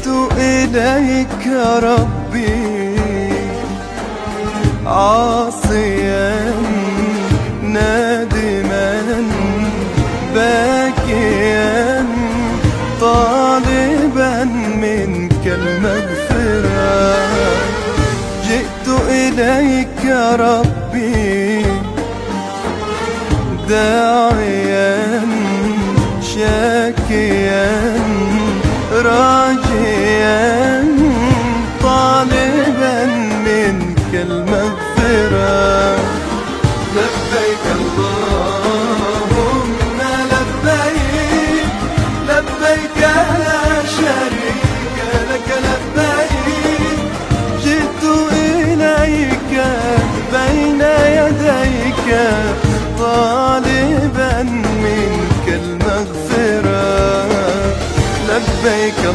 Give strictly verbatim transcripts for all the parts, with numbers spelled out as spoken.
إليك يا ربي عاصيا نادما باكيا طالبا منك المغفرة. جئت إليك يا ربي داعيا شاكيا راجيا طالبا منك المغفرة. لبيك اللهم لبيك لبيك لا شريك لك لبيك. جئت إليك بين يديك طالبا منك المغفرة. لبيك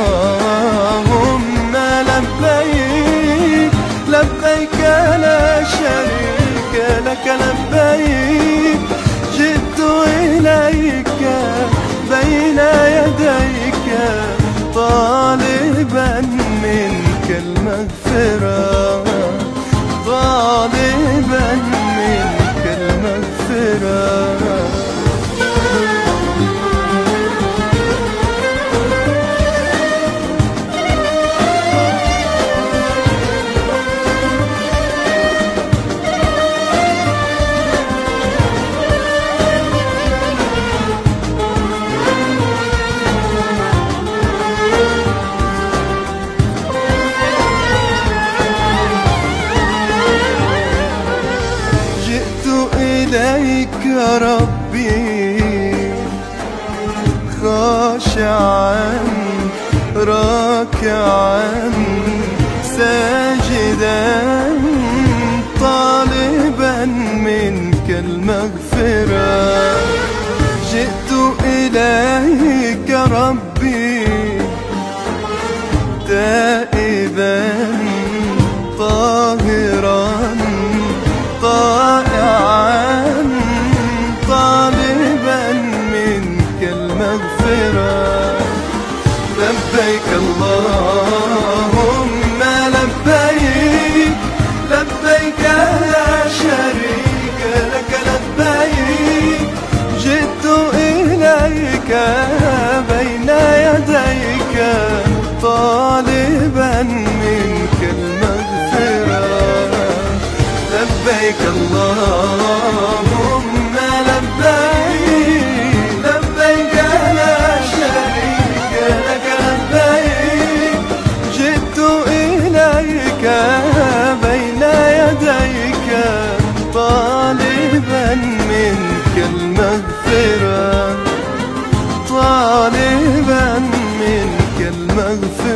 اللهم لبيك لبيك لا شريك لك لبيك. جئت إليك بين يديك طالبا منك المغفرة طالبا منك المغفرة. إليك يا ربي خاشعا راكعا ساجدا طالبا منك المغفرة. جئت إليك يا ربي تائبا طاهرا طائعا طالبا منك المغفرة. لبيك اللهم لبيك لبيك لا شريك لك لبيك. جئت إليك بين يديك طالبا منك المغفرة. لبيك اللهم لبيك لبيك لا شريك لك لبيك. جئت إليك بين يديك طالبا منك المغفرة طالبا منك المغفرة.